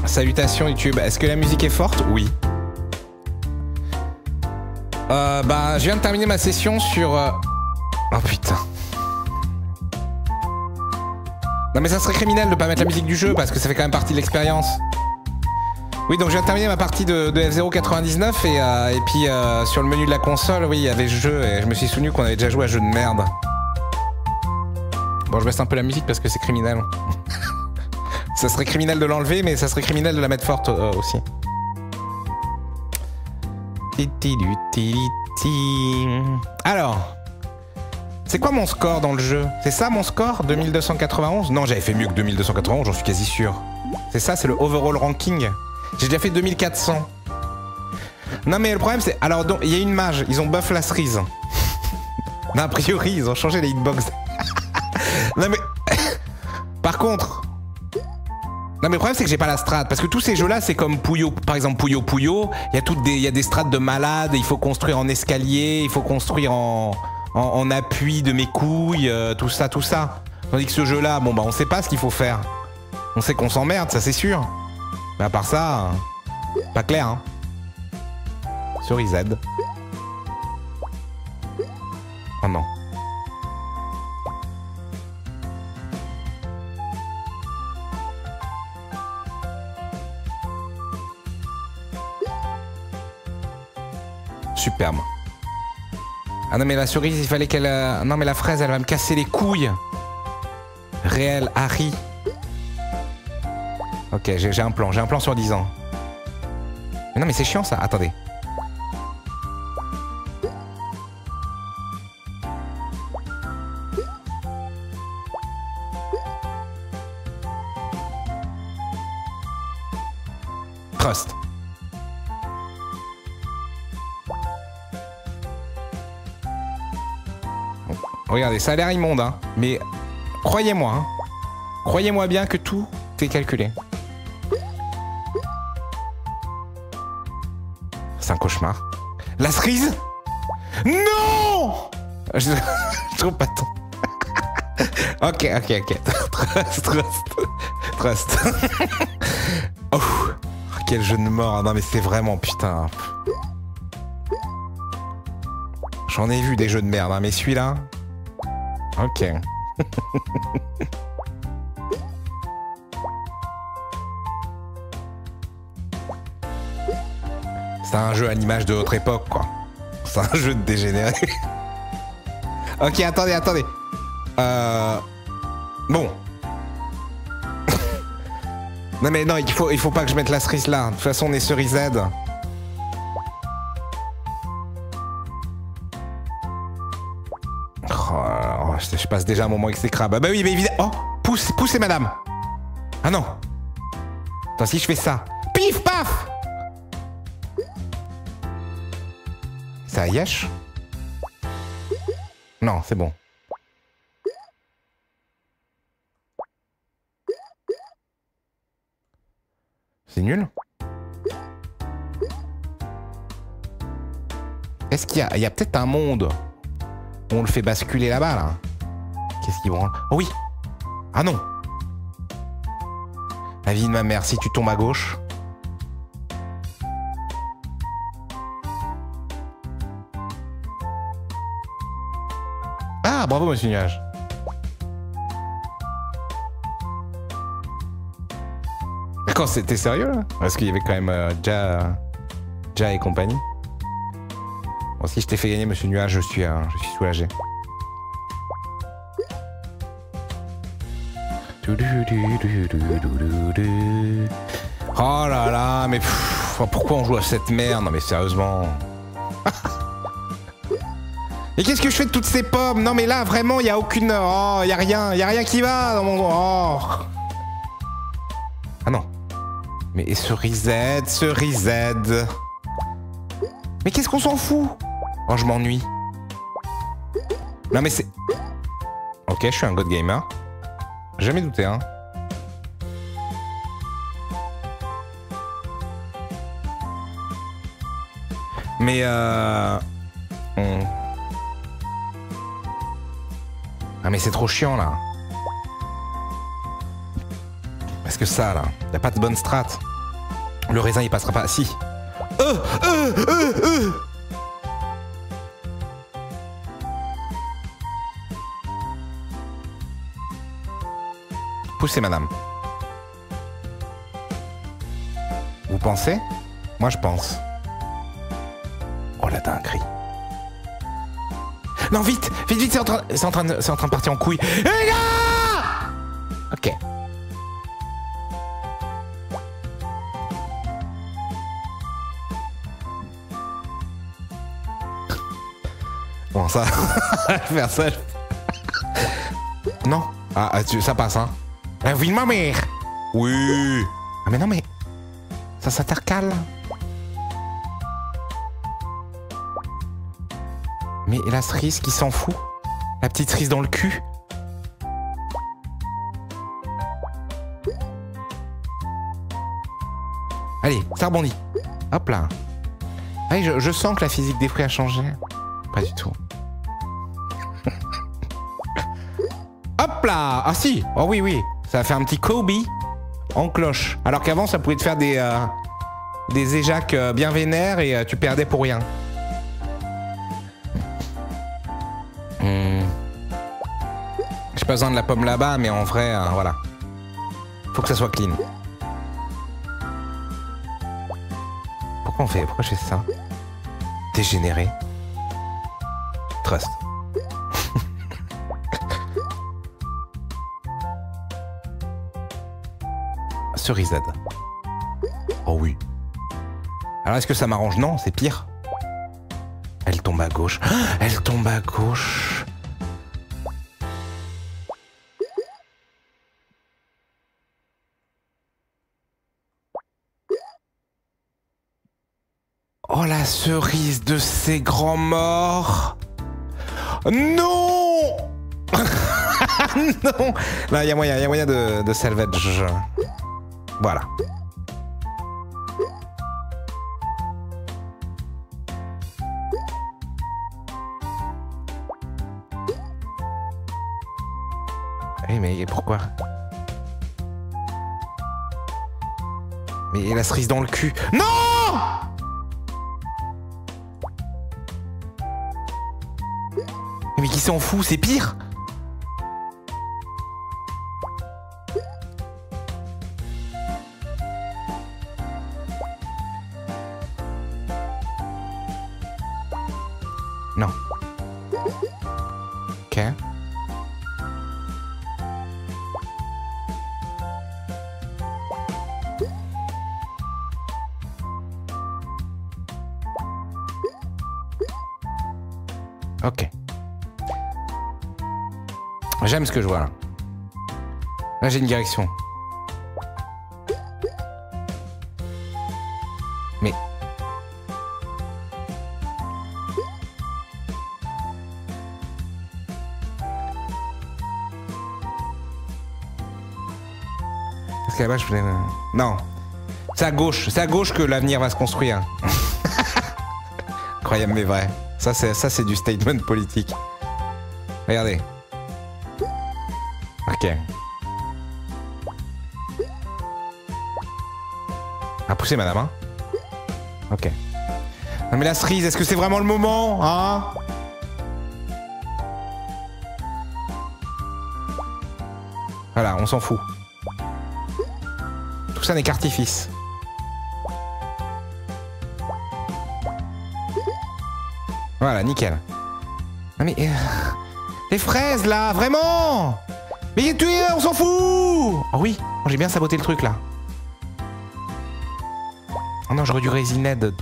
Salutations YouTube. Est-ce que la musique est forte? Oui. Bah, je viens de terminer ma session sur... Oh putain. Non mais ça serait criminel de pas mettre la musique du jeu parce que ça fait quand même partie de l'expérience. Oui, donc je viens de terminer ma partie de F099 et puis sur le menu de la console, oui, il y avait ce jeu et je me suis souvenu qu'on avait déjà joué à un jeu de merde. Bon, je baisse un peu la musique parce que c'est criminel. Ça serait criminel de l'enlever, mais ça serait criminel de la mettre forte aussi. Alors, c'est quoi mon score dans le jeu? C'est ça mon score? 2291? Non, j'avais fait mieux que 2291, j'en suis quasi sûr. C'est ça, c'est le overall ranking. J'ai déjà fait 2400. Non mais le problème c'est... Alors, il y a une mage, ils ont buff la cerise. Non, a priori, ils ont changé les hitbox. Non mais... Par contre... Non mais le problème c'est que j'ai pas la strat, parce que tous ces jeux là c'est comme Puyo, par exemple Puyo Puyo, il y a des strats de malades, il faut construire en escalier, il faut construire en appui de mes couilles, tout ça. Tandis que ce jeu là, bon bah on sait pas ce qu'il faut faire. On sait qu'on s'emmerde, ça c'est sûr. Mais à part ça, pas clair hein. Cerise Z. Oh non. Superbe. Ah non mais la cerise il fallait qu'elle... Non mais la fraise elle va me casser les couilles. Réel Harry. Ok j'ai un plan sur 10 ans. Mais non mais c'est chiant ça, attendez. Trust. Regardez, ça a l'air immonde, hein. Mais croyez-moi, hein. Croyez-moi bien que tout est calculé. C'est un cauchemar. La cerise? Non! Je trouve pas tant. Ok. Trust. Oh, quel jeu de mort. Non mais c'est vraiment putain. J'en ai vu des jeux de merde, hein, mais celui-là... Ok. C'est un jeu à l'image de notre époque, quoi. C'est un jeu de dégénéré. Ok, attendez. Bon. Non mais non, il faut pas que je mette la cerise là. De toute façon, on est cerise Z. Oh, je passe déjà un moment exécrable. Ah bah oui, mais évidemment. Oh, poussez madame. Ah non. Attends, si je fais ça. Pif paf. Ça yesh. Non, c'est bon. C'est nul. Est-ce qu'il y a peut-être un monde où on le fait basculer là-bas, là? Qu'est-ce qu'il branle? Oh oui. Ah non. La vie de ma mère, si tu tombes à gauche. Ah, bravo, monsieur Nuage. Quand c'était sérieux, là? Parce qu'il y avait quand même Ja et compagnie. Bon, si je t'ai fait gagner, monsieur Nuage, je suis soulagé. Oh là là, mais pourquoi on joue à cette merde? Non mais sérieusement. Et qu'est-ce que je fais de toutes ces pommes? Non mais là, vraiment, il n'y a aucune... Oh, il n'y a rien qui va dans mon... Oh. Ah non. Mais cerise Z. Mais qu'est-ce qu'on s'en fout? Oh, je m'ennuie. Non mais c'est... Ok, je suis un god gamer. Jamais douté, hein. Mais Ah mais c'est trop chiant là. Parce que ça là, y a pas de bonne strat. Le raisin, il passera pas. Si. Euh, euh, euh, euh. Poussez, madame. Vous pensez? Moi, je pense. Oh la dinguerie. Non, vite, vite, vite, c'est en train de partir en couille. Les gars! Ok. Bon, ça, faire ça. Non. Ah, ça passe, hein. La vie de ma mère. Oui. Ah, mais non, mais ça s'intercale. Mais la cerise qui s'en fout. La petite cerise dans le cul. Allez, ça rebondit. Hop là. Ah, je sens que la physique des fruits a changé. Pas du tout. Hop là. Ah si. Oh oui, oui. Ça a fait un petit Kobe en cloche. Alors qu'avant, ça pouvait te faire des éjacs bien vénères et tu perdais pour rien. J'ai pas besoin de la pomme là-bas, mais en vrai, voilà. Faut que ça soit clean. Pourquoi on fait? Pourquoi je fais ça? Dégénéré. Trust. Cerisade. Oh oui. Alors est-ce que ça m'arrange? Non, c'est pire. Elle tombe à gauche. Elle tombe à gauche. Oh la cerise de ces grands morts. Non. Non. Là, il y a moyen de salvage. Voilà. Eh mais pourquoi? Mais la cerise dans le cul. Non! Mais qui s'en fout, c'est pire. Non. Ok. Ok. J'aime ce que je vois là. Là j'ai une direction. Mais... Parce qu'à la base je voulais... Non. C'est à gauche que l'avenir va se construire. Incroyable mais vrai. Ça c'est du statement politique. Regardez. Ok. À pousser madame, hein. Ok. Non mais la cerise, est-ce que c'est vraiment le moment, hein? Voilà, on s'en fout. Tout ça n'est qu'artifice. Voilà, nickel. Non mais... les fraises là, vraiment! Mais on s'en fout! Oh oui, j'ai bien saboté le truc là. Oh non, j'aurais dû résined.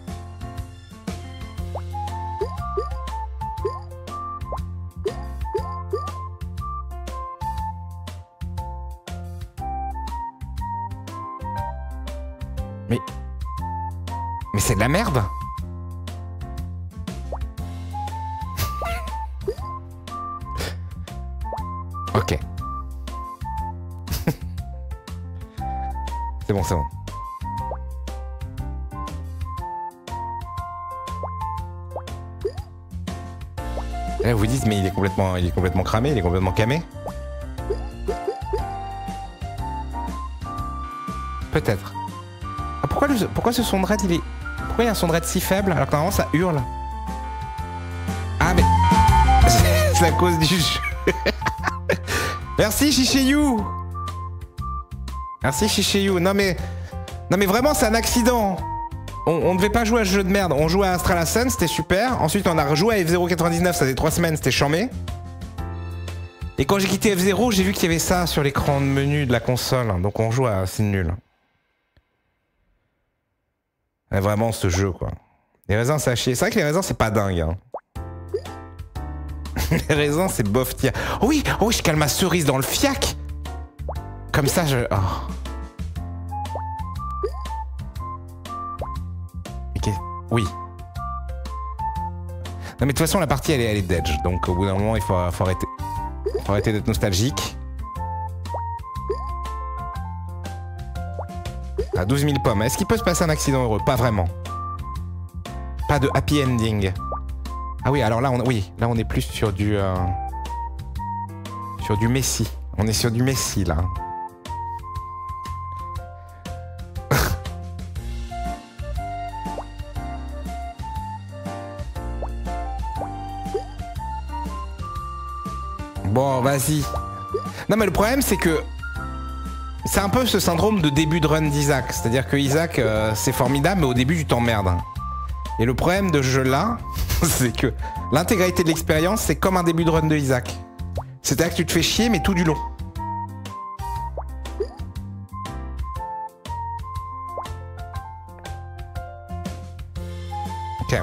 Mais c'est de la merde! Ok. C'est bon, c'est bon. Là, vous dites, mais il est complètement cramé, il est complètement camé. Peut-être. Pourquoi ce son de raid, il est... Pourquoi il y a un son de raid si faible alors que normalement ça hurle? Ah mais... C'est à cause du jeu. Merci Chicheyu. Merci Chicheyu. Non mais vraiment c'est un accident. On ne devait pas jouer à ce jeu de merde. On jouait à Astral Ascent, c'était super. Ensuite on a rejoué à F099, ça faisait 3 semaines, c'était chambé. Et quand j'ai quitté F0, j'ai vu qu'il y avait ça sur l'écran de menu de la console. Donc on joue à... C'est nul. Et vraiment ce jeu quoi. Les raisins c'est à chier. C'est vrai que les raisins c'est pas dingue. Hein. Les raisins c'est bof tiers. Oh oui, je cale ma cerise dans le fiac. Comme ça je... Oh. Okay. Oui. Non mais de toute façon la partie elle est d'edge. Donc au bout d'un moment il faut arrêter. Faut arrêter d'être nostalgique. À 12 000 pommes. Est-ce qu'il peut se passer un accident heureux? Pas vraiment. Pas de happy ending. Ah oui, alors là, on est plus sur du... sur du Messi. On est sur du Messi, là. Bon, vas-y. Non, mais le problème, c'est que... C'est un peu ce syndrome de début de run d'Isaac. C'est-à-dire que Isaac, c'est formidable, mais au début, tu t'emmerdes. Et le problème de ce jeu-là, c'est que l'intégralité de l'expérience, c'est comme un début de run de Isaac. C'est-à-dire que tu te fais chier, mais tout du long. Ok.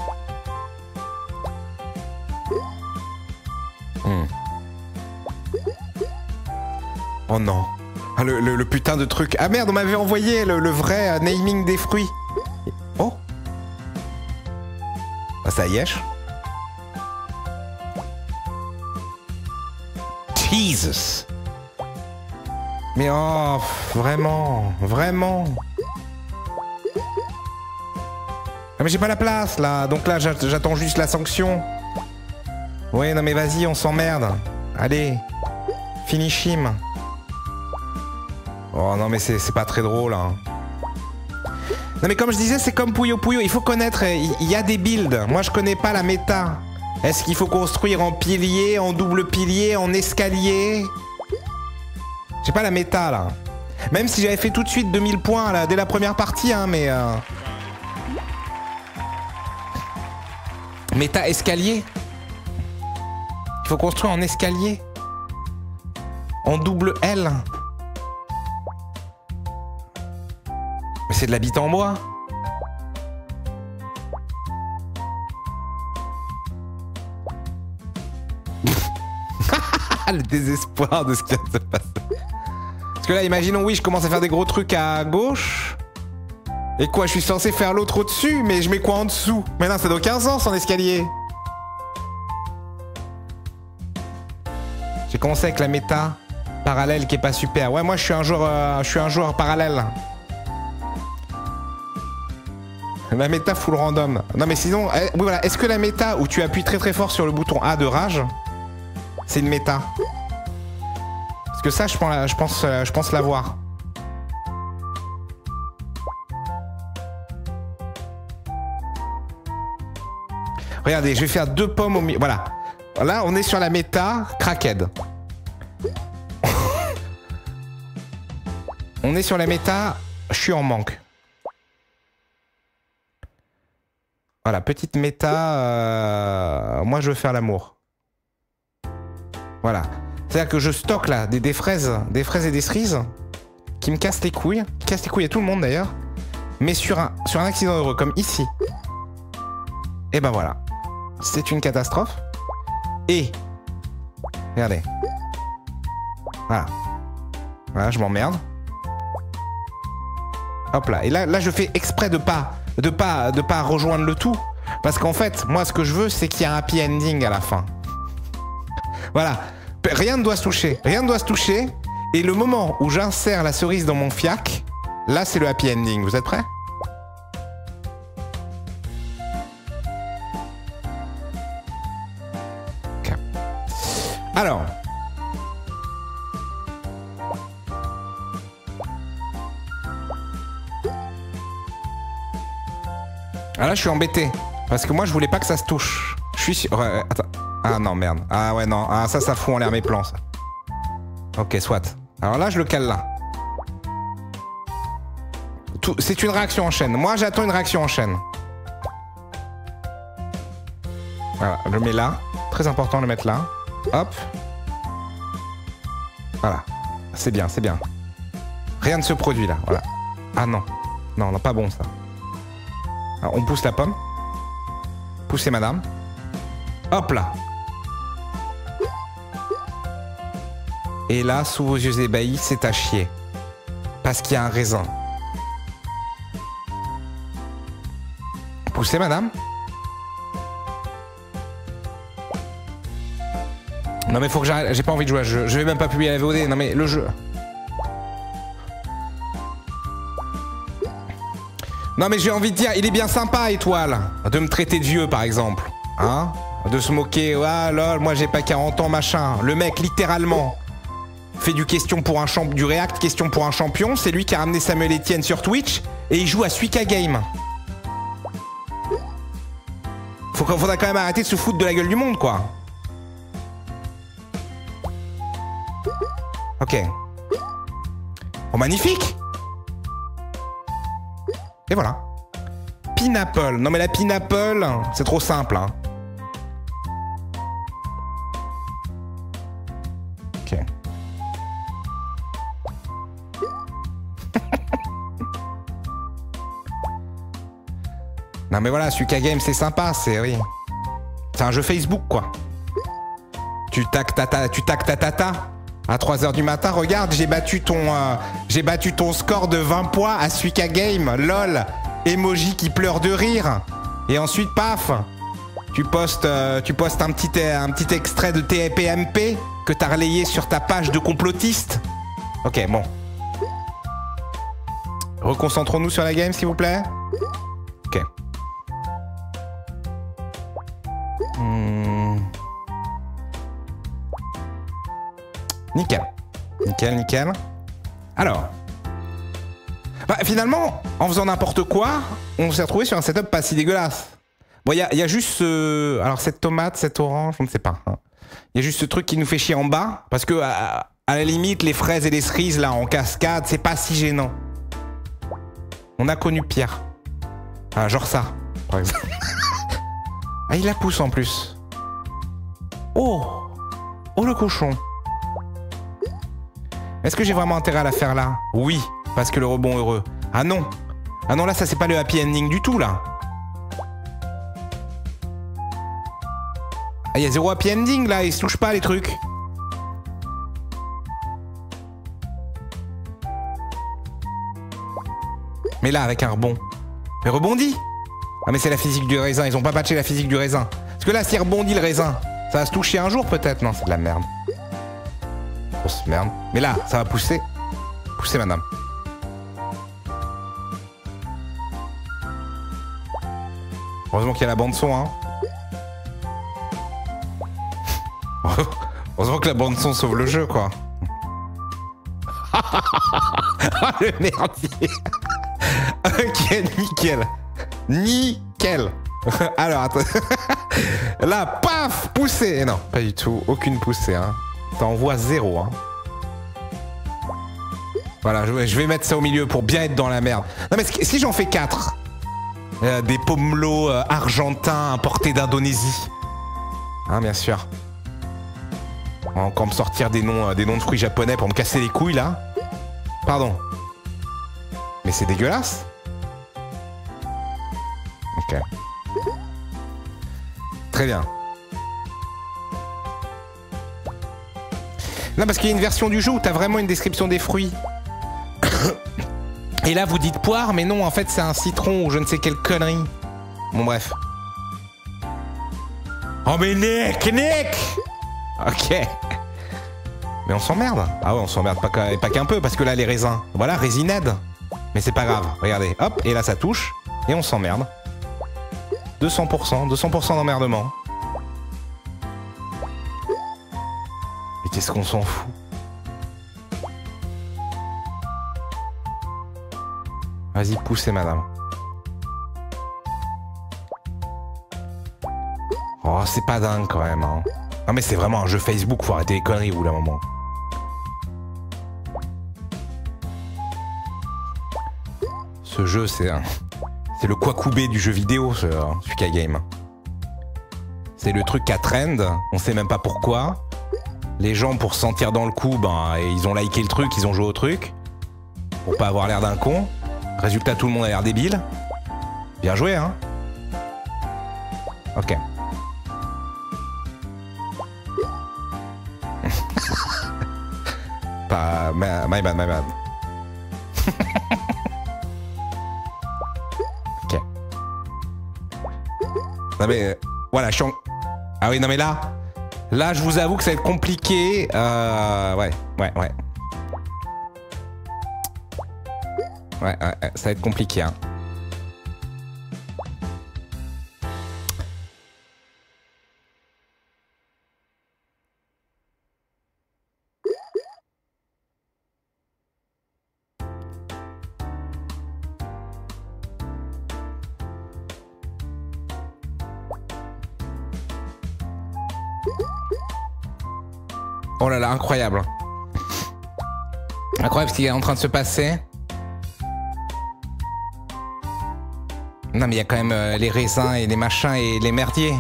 Oh non. Ah, le putain de truc. Ah merde, on m'avait envoyé le vrai naming des fruits. Oh. Ah, ça y est. Jesus. Mais oh, vraiment. Ah mais j'ai pas la place là. Donc là, j'attends juste la sanction. Ouais, non mais vas-y, on s'emmerde. Allez. Finish him. Oh non mais c'est pas très drôle hein. Non mais comme je disais c'est comme Puyo Puyo, il faut connaître, il y a des builds. Moi je connais pas la méta. Est-ce qu'il faut construire en pilier, en double pilier, en escalier? J'ai pas la méta là. Même si j'avais fait tout de suite 2000 points là, dès la première partie hein, mais... Méta escalier. Il faut construire en escalier. En double L. Mais c'est de l'habitant en bois. Le désespoir de ce qui vient de se passer. Parce que là, imaginons, oui, je commence à faire des gros trucs à gauche. Et quoi, je suis censé faire l'autre au-dessus, mais je mets quoi en dessous? Mais non, ça n'a aucun sens en escalier. J'ai commencé avec la méta parallèle qui est pas super. Ouais, moi je suis un joueur parallèle. La méta full random. Non mais sinon, oui voilà, est-ce que la méta où tu appuies très très fort sur le bouton A de rage, c'est une méta? Parce que ça, je pense l'avoir. Regardez, je vais faire 2 pommes au milieu. Voilà. Là, on est sur la méta crackhead. On est sur la méta, je suis en manque. Voilà, petite méta, moi je veux faire l'amour. Voilà. C'est-à-dire que je stocke là des fraises et des cerises qui me cassent les couilles. Qui cassent les couilles à tout le monde d'ailleurs. Mais sur un accident heureux, comme ici. Et ben voilà. C'est une catastrophe. Et... Regardez. Voilà. Voilà, je m'emmerde. Hop là. Et là, je fais exprès de pas rejoindre le tout. Parce qu'en fait, moi, ce que je veux, c'est qu'il y ait un happy ending à la fin. Voilà. Rien ne doit se toucher. Rien ne doit se toucher. Et le moment où j'insère la cerise dans mon fiac, là, c'est le happy ending. Vous êtes prêts ? Ok. Alors... Ah là, je suis embêté. Parce que moi, je voulais pas que ça se touche. Je suis sûr... Ouais, attends. Ah non, merde. Ah ouais, non. Ah ça fout en l'air mes plans, ça. Ok, soit. Alors là, je le cale là. C'est une réaction en chaîne. Moi, j'attends une réaction en chaîne. Voilà, je le mets là. Très important de le mettre là. Hop. Voilà. C'est bien, c'est bien. Rien ne se produit là. Voilà. Ah non. Non, non, pas bon ça. Alors, on pousse la pomme. Poussez madame. Hop là. Et là, sous vos yeux ébahis, c'est à chier. Parce qu'il y a un raisin. Poussez madame. Non mais faut que j'arrête, j'ai pas envie de jouer à ce jeu. Je vais même pas publier la VOD, non mais le jeu... Non mais j'ai envie de dire, il est bien sympa Étoile. De me traiter de vieux par exemple. Hein? De se moquer, ah lol, moi j'ai pas 40 ans machin. Le mec littéralement fait du React question pour un champion. C'est lui qui a ramené Samuel Etienne sur Twitch. Et il joue à Suika Game. Faudra quand même arrêter de se foutre de la gueule du monde quoi. Ok. Oh, magnifique. Et voilà. Pineapple. Non mais la pineapple, c'est trop simple. Hein. Ok. Non mais voilà, Suika Game c'est sympa, c'est oui. C'est un jeu Facebook quoi. Tu tac ta tata. À 3h du matin, regarde, j'ai battu ton score de 20 points à Suika Game. LOL, emoji qui pleure de rire. Et ensuite, paf, tu postes un petit extrait de TPMP que t'as relayé sur ta page de complotiste. Ok, bon. Reconcentrons-nous sur la game, s'il vous plaît. Ok. Nickel. Nickel, nickel. Alors. Bah, finalement, en faisant n'importe quoi, on s'est retrouvé sur un setup pas si dégueulasse. Bon, il y a juste ce... Alors, cette tomate, cette orange, on ne sait pas. Il y a juste ce truc qui nous fait chier en bas. Parce que, à la limite, les fraises et les cerises, là, en cascade, c'est pas si gênant. On a connu pire. Ah, genre ça, par exemple. Ah, il la pousse en plus. Oh! Oh, le cochon. Est-ce que j'ai vraiment intérêt à la faire là? Oui, parce que le rebond heureux. Ah non. Ah non, là, ça, c'est pas le happy ending du tout, là. Ah, il y a zéro happy ending, là. Ils se touchent pas, les trucs. Mais là, avec un rebond. Mais rebondit. Ah, mais c'est la physique du raisin. Ils ont pas patché la physique du raisin. Parce que là, s'il rebondit le raisin, ça va se toucher un jour, peut-être. Non, c'est de la merde. Grosse merde. Mais là, ça va pousser. Poussez, madame. Heureusement qu'il y a la bande-son, hein. Heureusement que la bande-son sauve le jeu, quoi. Ah, le merdier. Ok, nickel. Nickel. Alors, attends. Là, paf, poussée. Non, pas du tout. Aucune poussée, hein. Ça envoie 0, hein. Voilà, je vais mettre ça au milieu pour bien être dans la merde. Non, mais si j'en fais 4, des pomelos argentins importés d'Indonésie. Hein, bien sûr. On va encore me sortir des noms de fruits japonais pour me casser les couilles, là. Pardon. Mais c'est dégueulasse. Ok. Très bien. Non, parce qu'il y a une version du jeu où t'as vraiment une description des fruits. Et là, vous dites poire, mais non, en fait, c'est un citron ou je ne sais quelle connerie. Bon, bref. Oh, mais Nick! Ok. Mais on s'emmerde. Ah ouais, on s'emmerde pas qu'un peu, parce que là, les raisins. Voilà, résinade. Mais c'est pas grave. Regardez, hop, et là, ça touche. Et on s'emmerde. 200% d'emmerdement. Mais qu'est-ce qu'on s'en fout? Vas-y, poussez, madame. Oh, c'est pas dingue quand même. Hein. Non mais c'est vraiment un jeu Facebook, faut arrêter les conneries, vous, là, moment. Ce jeu, c'est le Kwakubé du jeu vidéo, ce Suika Game. C'est le truc à trend, on sait même pas pourquoi. Les gens, pour se sentir dans le coup, ben, ils ont liké le truc, ils ont joué au truc. Pour pas avoir l'air d'un con. Résultat, tout le monde a l'air débile. Bien joué, hein. Ok. Pas... My bad, my bad. Ok. Non mais... voilà, je suis en... Ah oui, non mais là... Là, je vous avoue que ça va être compliqué. Ouais. Ouais, ça va être compliqué, hein. Oh là là, incroyable. Incroyable ce qui est en train de se passer. Non mais il y a quand même les raisins et les machins et les merdiers.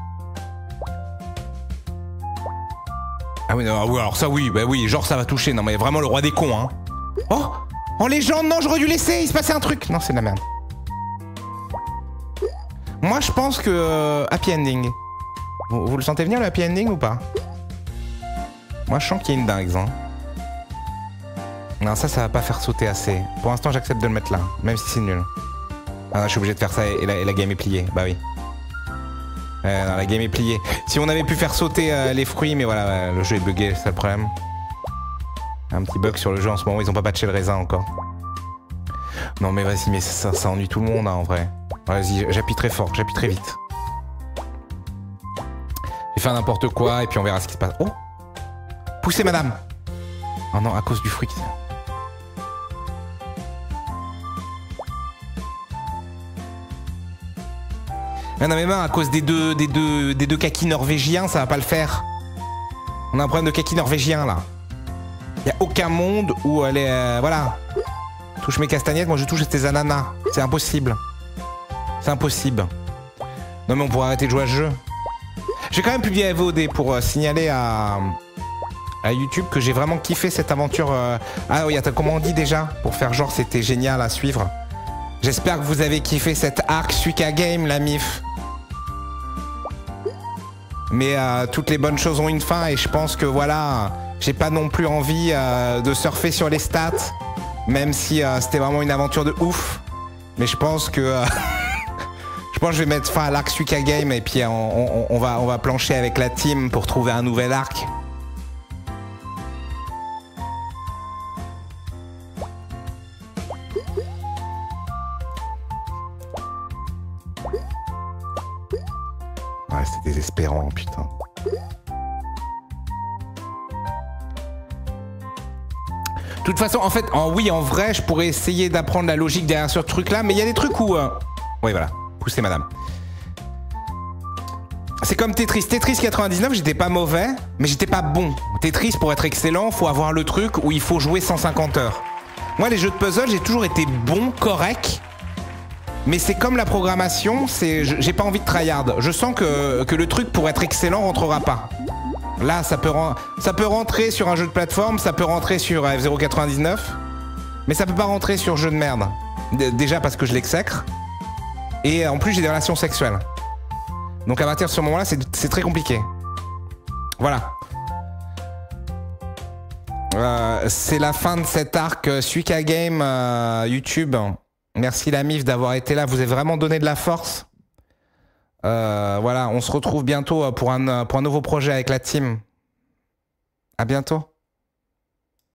Ah oui, non, oui, alors ça oui, bah oui, genre ça va toucher. Non mais vraiment le roi des cons, hein. Oh, en légende, non, j'aurais dû laisser, il se passait un truc. Non, c'est de la merde. Moi je pense que happy ending. Vous le sentez venir le happy ending ou pas? Moi je sens qu'il y a une dingue, hein. Non, ça va pas faire sauter assez. Pour l'instant j'accepte de le mettre là, même si c'est nul. Ah non, je suis obligé de faire ça et la game est pliée. Bah oui. Non, la game est pliée. Si on avait pu faire sauter les fruits, mais voilà, le jeu est bugué, c'est ça le problème. Un petit bug sur le jeu en ce moment, ils ont pas patché le raisin encore. Non mais vas-y, mais ça ennuie tout le monde, hein, en vrai. Vas-y, j'appuie très fort, j'appuie très vite. J'ai fait n'importe quoi et puis on verra ce qui se passe. Oh! Poussez madame! Oh non, à cause du fruit. Non mais même à cause des deux kakis norvégiens, ça va pas le faire. On a un problème de kakis norvégien là. Y a aucun monde où elle est... voilà. Touche mes castagnettes, moi je touche tes ananas. C'est impossible. C'est impossible. Non mais on pourrait arrêter de jouer à ce jeu. J'ai quand même publié à VOD pour signaler à YouTube que j'ai vraiment kiffé cette aventure. Ah oui, attends, comment on dit déjà? Pour faire genre c'était génial à suivre. J'espère que vous avez kiffé cet arc Suika Game, la MIF. Mais toutes les bonnes choses ont une fin et je pense que voilà, j'ai pas non plus envie de surfer sur les stats, même si c'était vraiment une aventure de ouf. Mais je pense que je pense que je vais mettre fin à l'arc Suika Game et puis on va plancher avec la team pour trouver un nouvel arc. Ouais, c'était désespérant, putain. De toute façon, en fait, oui, en vrai, je pourrais essayer d'apprendre la logique derrière ce truc-là, mais il y a des trucs où... Oui, voilà. Poussez, madame. C'est comme Tetris. Tetris 99, j'étais pas mauvais, mais j'étais pas bon. Tetris, pour être excellent, faut avoir le truc où il faut jouer 150 heures. Moi, les jeux de puzzle, j'ai toujours été bon, correct. Mais c'est comme la programmation, j'ai pas envie de tryhard. Je sens que le truc, pour être excellent, rentrera pas. Là, ça peut rentrer sur un jeu de plateforme, ça peut rentrer sur F099, mais ça peut pas rentrer sur jeu de merde. Déjà parce que je l'exècre, et en plus j'ai des relations sexuelles. Donc à partir de ce moment-là, c'est très compliqué. Voilà. C'est la fin de cet arc Suika Game YouTube. Merci la MIF d'avoir été là, vous avez vraiment donné de la force. Voilà, on se retrouve bientôt pour un nouveau projet avec la team. À bientôt.